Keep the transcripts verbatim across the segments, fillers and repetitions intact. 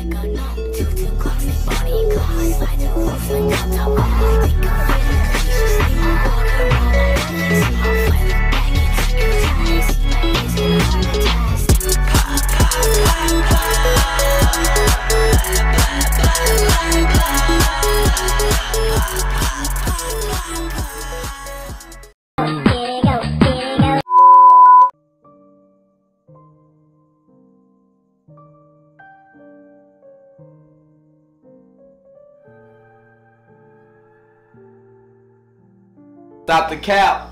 Stop the cap.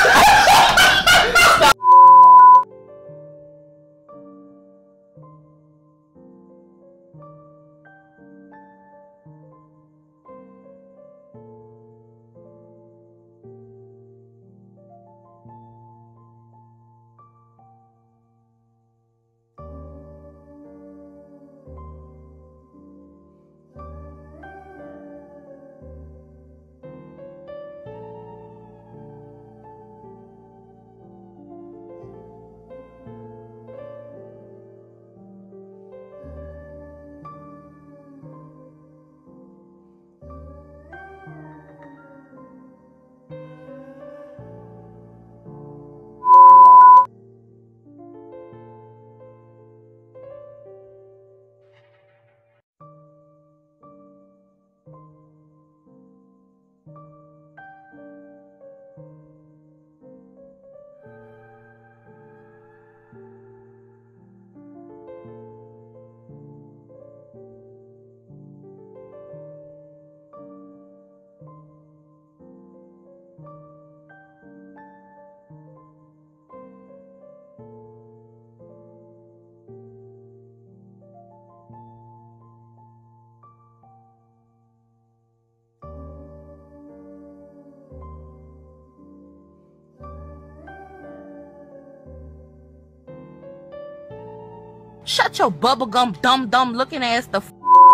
Shut your bubblegum dumb dumb looking ass the f.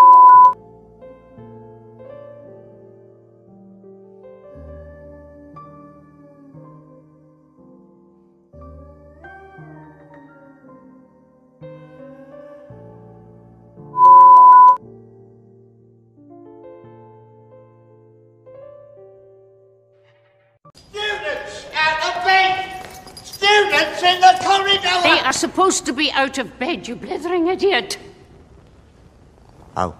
Students out of bed! Students in the corridor! They are supposed to be out of bed, you blithering idiot. Oh.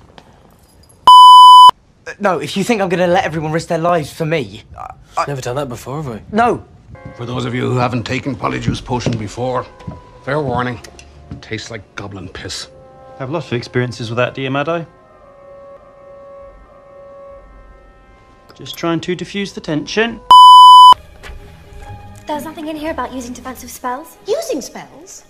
Uh, no, if you think I'm going to let everyone risk their lives for me... I, I... Never done that before, have we? No. For those of you who haven't taken Polyjuice Potion before, fair warning, it tastes like goblin piss. I've lots of experiences with that, dear Maddo. Just trying to diffuse the tension. There was nothing in here about using defensive spells. Using spells?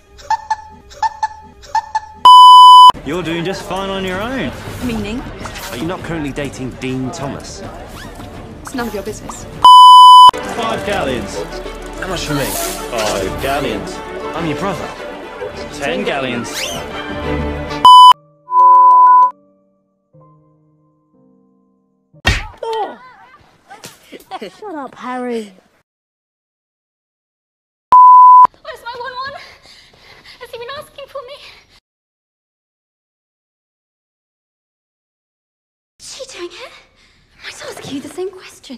You're doing just fine on your own. Meaning? Are you not currently dating Dean Thomas? It's none of your business. Five galleons. How much for me? Five galleons. I'm your brother. Ten galleons. Shut up, Harry. Where's my one one? Has he been asking for me? What's she doing here? I might ask you the same question.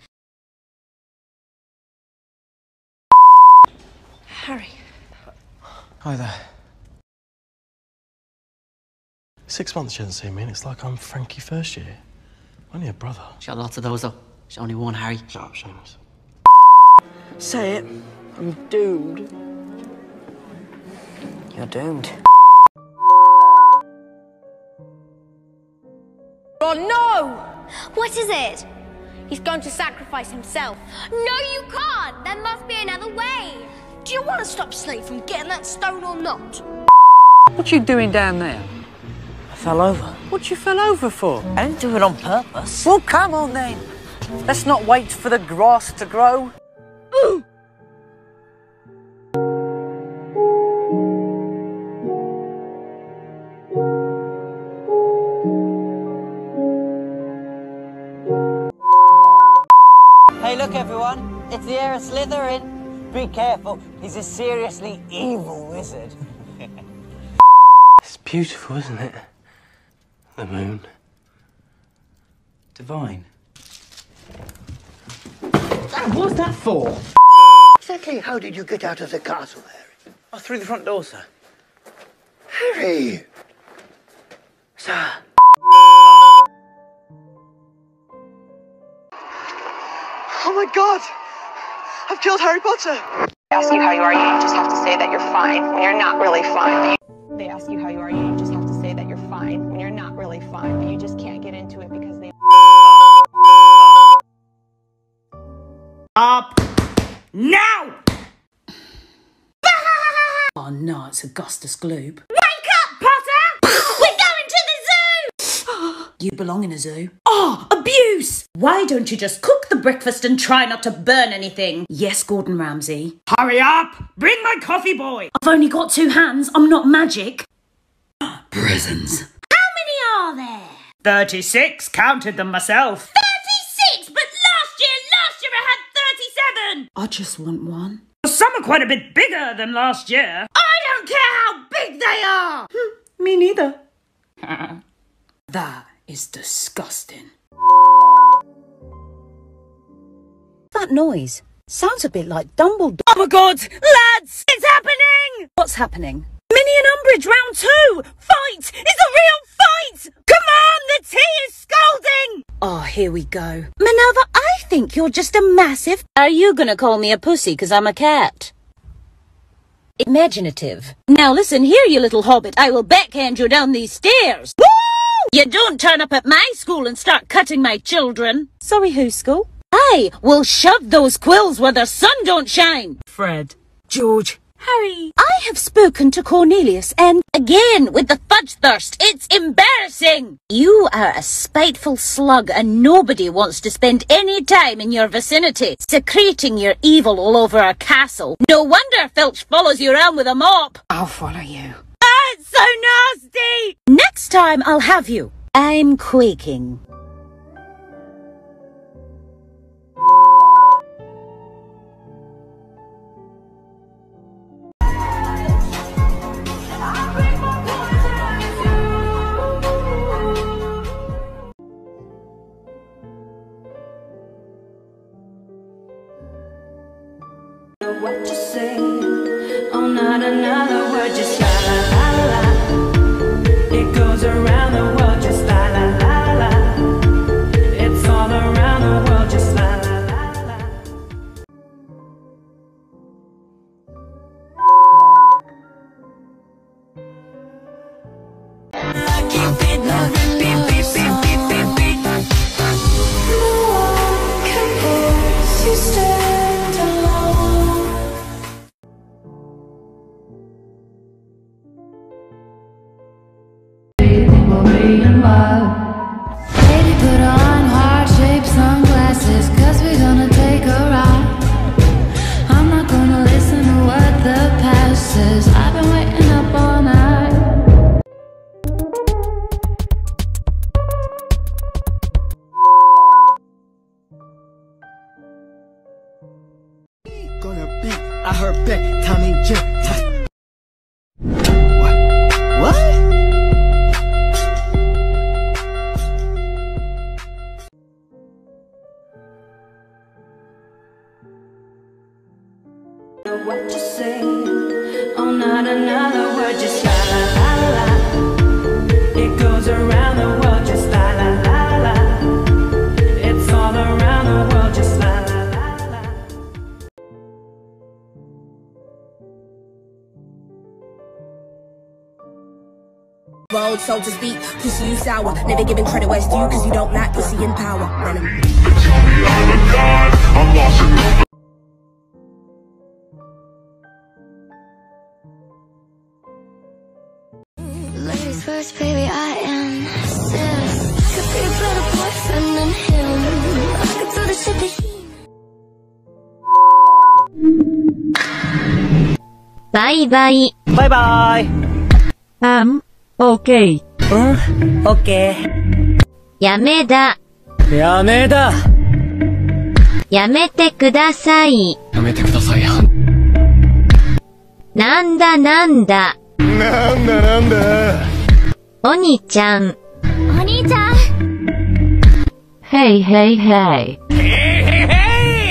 Harry. Hi there. Six months she hasn't seen me, and it's like I'm Frankie first year. Only a brother. She got lots of those, though. She's only one, Harry. Shut up, Seamus. Say it. I'm doomed. You're doomed. Oh, no! What is it? He's going to sacrifice himself. No, you can't! There must be another way. Do you want to stop Snape from getting that stone or not? What you doing down there? I fell over. What you fell over for? I didn't do it on purpose. Well, come on then. Let's not wait for the grass to grow. Ooh. Hey, look, everyone. It's the heir of Slytherin. Be careful. He's a seriously evil wizard. It's beautiful, isn't it? The moon. Divine. What's that for? Exactly how did you get out of the castle, Harry? Oh, through the front door, sir. Harry! Sir. Oh my god! I've killed Harry Potter! They ask you how you are, you just have to say that you're fine when you're not really fine. They ask you how you are, you just have to say that you're fine when you're not really fine, but you just can't get into it because they... Up! Now! Oh no, it's Augustus Gloop. Wake up, Potter! We're going to the zoo! You belong in a zoo. Oh, abuse! Why don't you just cook the breakfast and try not to burn anything? Yes, Gordon Ramsay. Hurry up! Bring my coffee boy! I've only got two hands. I'm not magic. Prisons. How many are there? thirty-six. Counted them myself. thirty-six? But last year, last year I had thirty-seven! I just want one. Some are quite a bit bigger than last year. I don't care how big they are! Me neither. That is disgusting. That noise sounds a bit like Dumbledore. Oh my god! Lads! It's happening! What's happening? Minnie and Umbridge, round two! Fight! It's a real fight! Come on! The tea is scalding! Oh, here we go. Minerva, I think you're just a massive... Are you gonna call me a pussy because I'm a cat? Imaginative. Now listen here, you little hobbit. I will backhand you down these stairs. Woo! You don't turn up at my school and start cutting my children. Sorry, whose school? I will shove those quills where the sun don't shine. Fred. George. Harry. I have spoken to Cornelius and again with the fudge thirst. It's embarrassing. You are a spiteful slug and nobody wants to spend any time in your vicinity, secreting your evil all over our castle. No wonder Filch follows you around with a mop. I'll follow you. Ah, it's so nasty. Next time I'll have you. I'm quaking. What you say? Oh, not another word, just la la la la. It goes around the world, just la la la la. It's all around the world, just la la la la. Like you did not beep beep beep beep beep beep. No one compares, you stand alone. Baby, put on heart-shaped sunglasses, cause we're gonna take a ride. I'm not gonna listen to what the past says. I've been waiting up all night. Gonna be, I heard back, Tommy J. What? What? What you say? Oh, not another word, just la la la la. It goes around the world, just la la la la. It's all around the world, just la la la la. Road, so to speak, pussy you sour. Never giving credit where it's due, cause you don't like pussy in power. Venom. I'm lost in the Ladies first, baby, I insist. Could be a better boyfriend than him. I could do the shit that he... Bye bye. Bye bye. Um, okay. Uh, okay. やめだ。 やめだ。 やめてください。 やめてください。 なんだなんだ。 なんだなんだ。 おにちゃん。 Hey, hey, hey. Hey, hey, hey!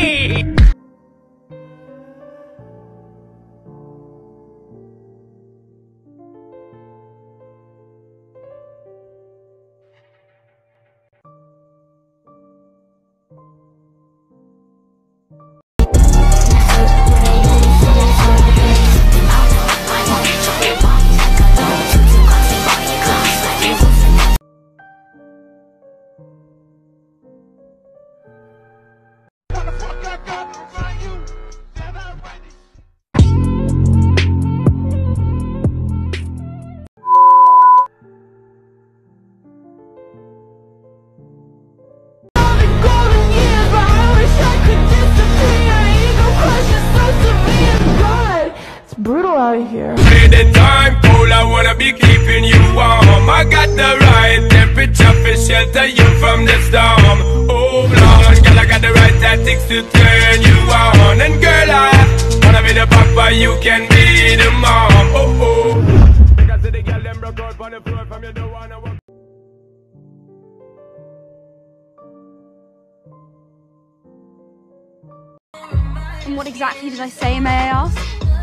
Brutal out here. Play the time cold, I wanna be keeping you warm. I got the right temperature for shelter you from the storm. Oh Lord, girl, I got the right tactics to turn you on. And girl, I wanna be the papa, you can be the mom. Oh oh. Because the girl them broke out on the floor from you don't wanna walk. And what exactly did I say, may I ask?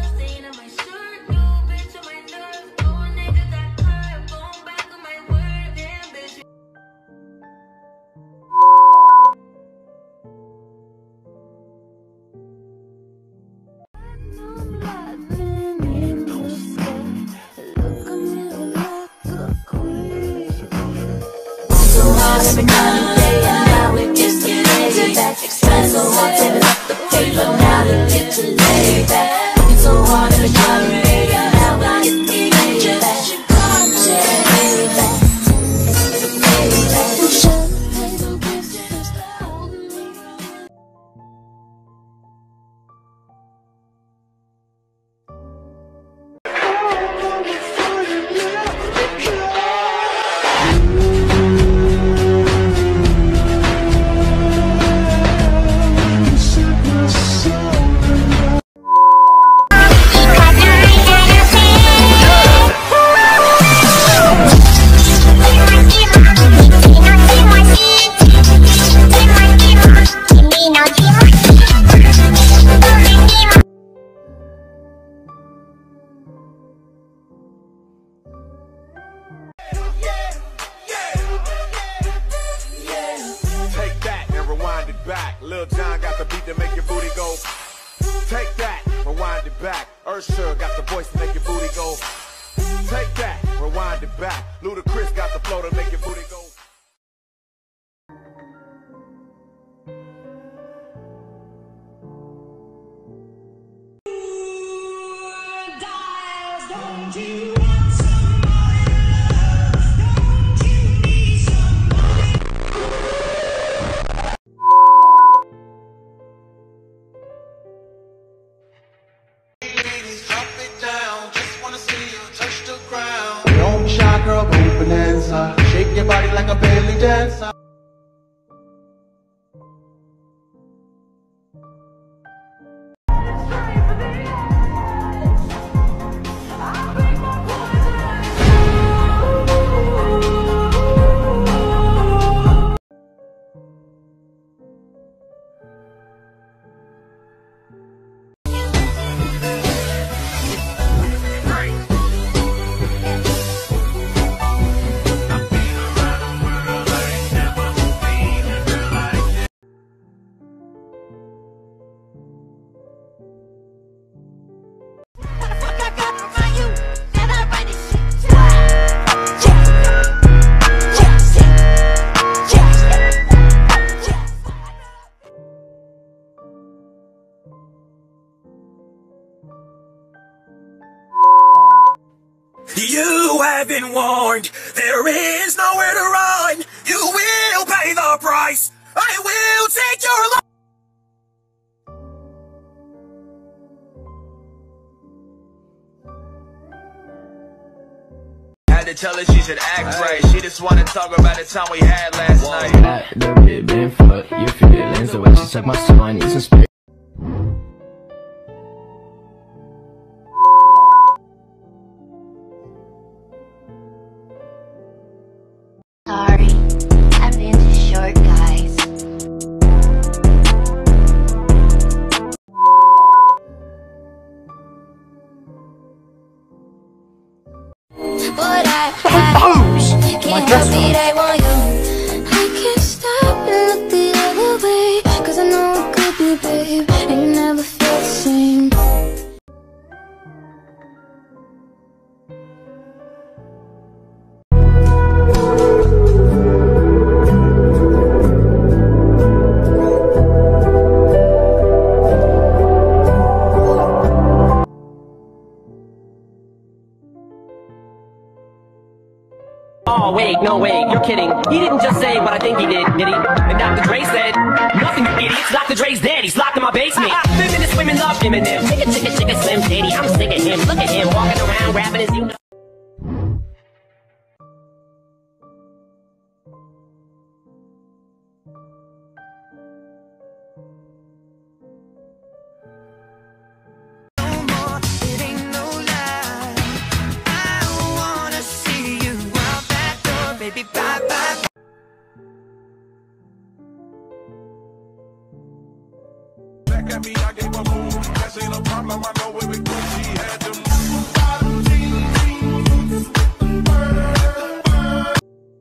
Lil Jon got the beat to make your booty go. Take that, rewind it back. Ursher got the voice to make your booty go. Take that, rewind it back. Ludacris got the flow to make your booty go. Don't you want somebody else? Don't you need somebody? Don't be shy, girl, go bonanza. Shake your body like a belly dancer. You have been warned. There is nowhere to run. You will pay the price. I will take your life. Had to tell her she should act right. She just wanna talk about the time we had last night. At the ribbon for your feelings, the way she took my soul, I need some space. Sorry. what I Pose! can't help it, I want you. I can't stop and look the other way, cause I know it could be, babe, and you never feel the same. Oh wait, no wait, you're kidding. He didn't just say what I think he did, did he? And Doctor Dre said, nothing, you idiots. Doctor Dre's dead, he's locked in my basement. Feminist women love him and them. Chicka, chicka, chicka, Slim Shady. I'm sick of him. Look at him walking around grabbing his you. At me, I gave a move. That ain't a problem. I know where we go. She had them bottom jeans with the bird.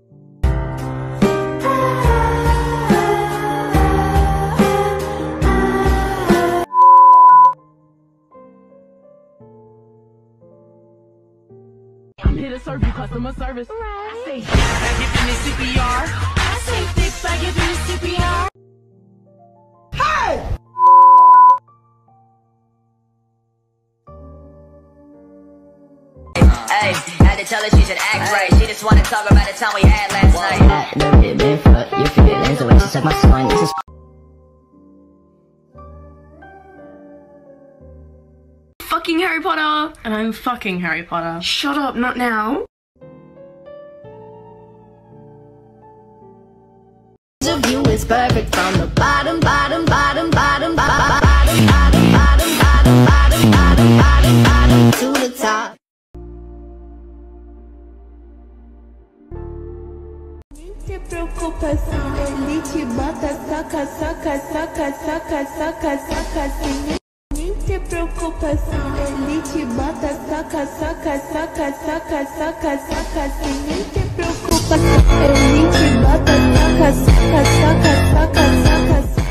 I'm here to serve you customer service. Right. I say, I give me C P R. I say, fix, I give you C P R. Hey! Hey, had to tell her she should act right. She just wanna talk about the time we had last night. Look at me for your feelings, the way she suck my spine. This is Fucking Harry Potter. And I'm fucking Harry Potter. Shut up, not now. The view is perfect from the bottom, bottom, bottom, bottom, bottom, bottom, bottom, bottom, bottom, bottom, bottom, bottom, bottom, to the top. Te preocupa se ele te bota, saca, saca, saca, saca, saca, saca, sem nem te preocupa se ele te bota, saca, saca, saca, saca, saca, saca, sem nem te preocupa se ele te bota, saca, saca, saca, saca, saca, saca.